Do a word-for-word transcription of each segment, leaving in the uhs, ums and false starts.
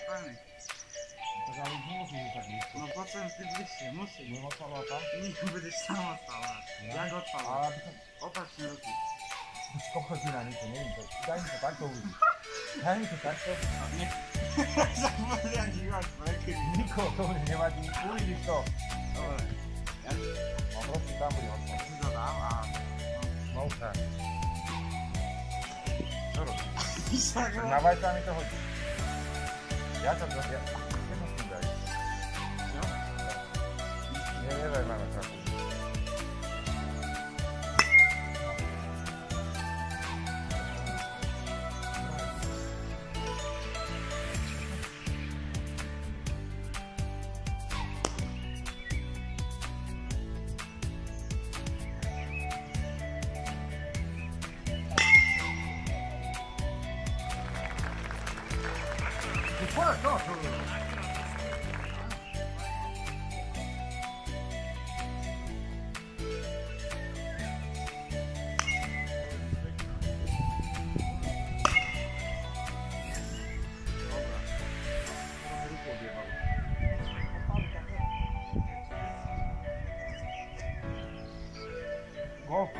fajný. Tak ale už nemusíš ísť tak blízko. No poď sem ty bližšie, musíš. Budem odpávať tam? Nie, budeš tam odpávať. Jak odpávať? Ale aby som... Opačne ruky. Kokotina, niečo, neviem to. Daj mi to takto uvidíš. Daj mi to takto. Nech... Zabudem dívať prekry. Niko, to mi nevadí, uvidíš to. Dobre. Ja... No proste tam budem odpávať. Si to dám a... No už tak. Čo robíš? Tak Na vajca mi to hodí. Ja to to... Ja... Jedno s tým daj. Čo? Nie, nevaj máme takú. Fuera, no, no. Go.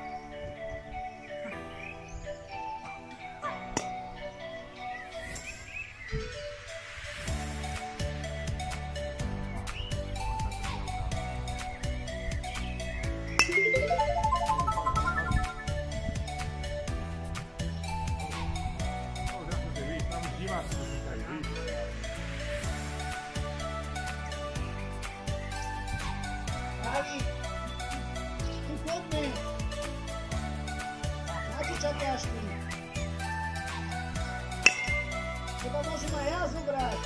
Ali, tu poďme. Na čo čakáš ty? Teba môžem aj ja zobrať.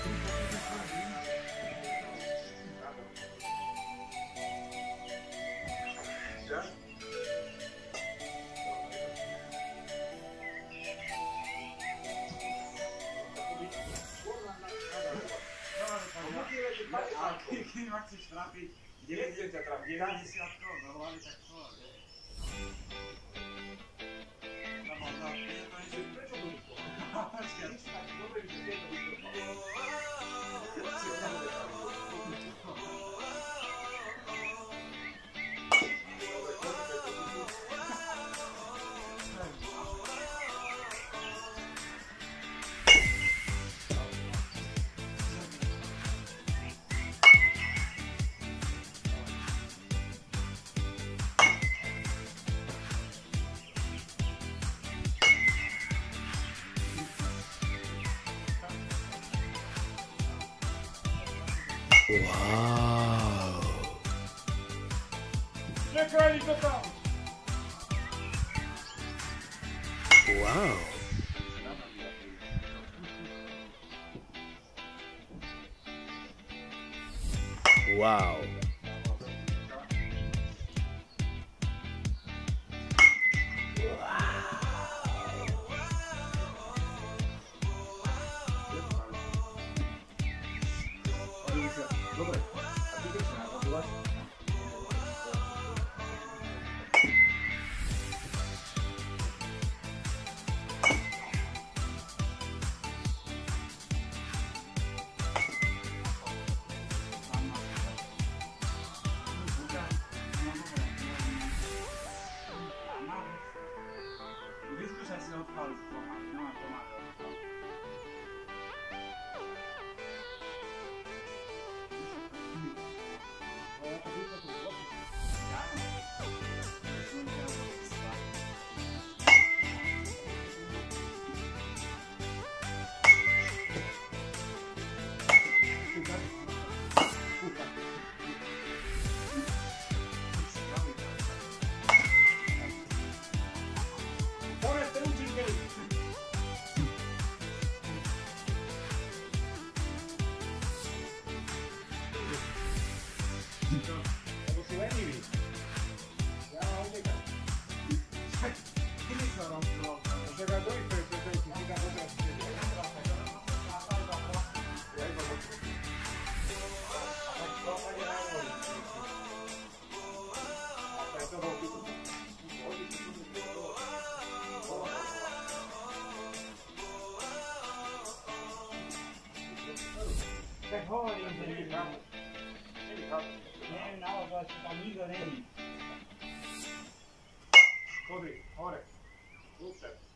Keď ma chceš trafiť, deväťdesiat ťa trafiť, deväťdesiat to, do hlavy tak to, vieš. No, no, no, prečo to vyšlo? Počkaj, dobre, že to vyšlo. Wow. Czekaj, to tam. Wow. Wow. Dobre, a ty keď sa napadovať? Čak govori za Vidi njega. kako. Vidi kako. Ne, naloga se tam niga ne vidi. Dobri, ore. Super.